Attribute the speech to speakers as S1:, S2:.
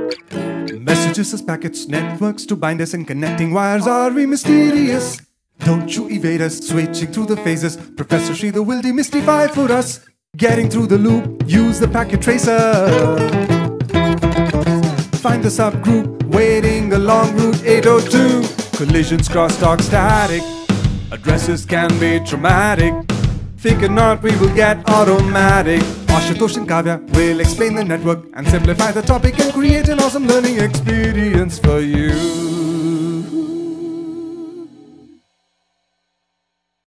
S1: Messages as packets, networks to bind us, and connecting wires are we mysterious. Don't you evade us, switching through the phases. Professor Sridhar will demystify for us. Getting through the loop, use the packet tracer. Find the subgroup, waiting along route 802. Collisions, crosstalk, static. Addresses can be traumatic. Think or not, we will get automatic. Ashutosh and Kavya will explain the network and simplify the topic and create an awesome learning experience for you.